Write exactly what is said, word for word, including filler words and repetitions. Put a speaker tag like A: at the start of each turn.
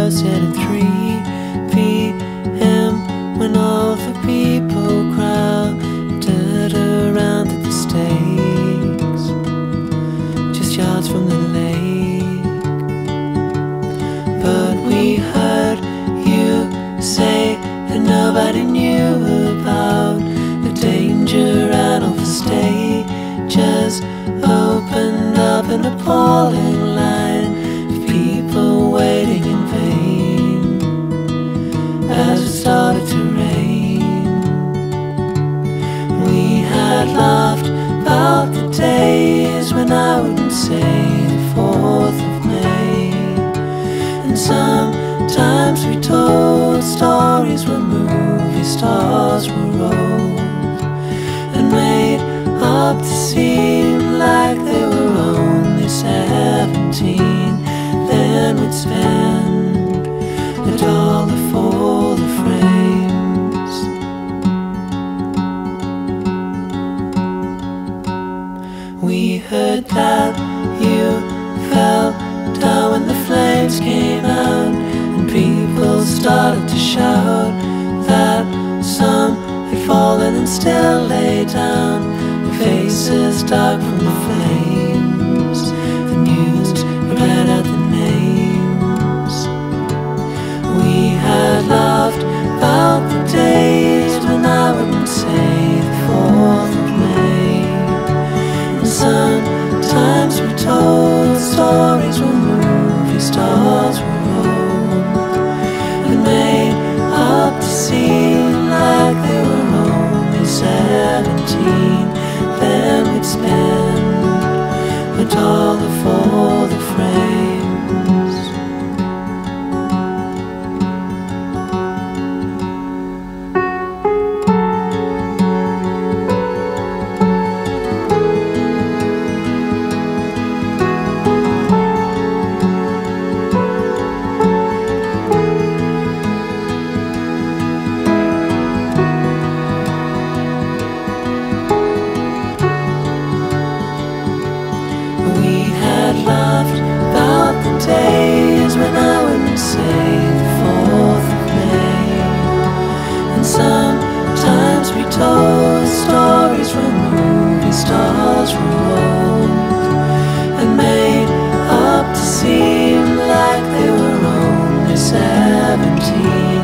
A: closed yet at three p m when all the people crowded around at the stakes, just yards from the lake. But we heard you say that nobody knew about the danger, and all the stages opened up an appalling line of people waiting in vain as it started to rain. We had laughed about the days when I wouldn't say the fourth of May, and sometimes we told stories where movie stars were rolled and made up to seem like they were only seventeen. Then we'd spend a dollar for the frames. We heard that you fell down when the flames came out, and people started to shout that some had fallen and still lay down, their faces dark from the flames. The news read out the names. We had laughed about the days when I wouldn't say the fourth of May, and sometimes we told stories where movie stars were rolled and made up to seem like they were only seventeen. Then we'd spend a dollar for the frames. Days when I wouldn't say the fourth of May, and sometimes we told stories where movie stars were rolled and made up to seem like they were only seventeen.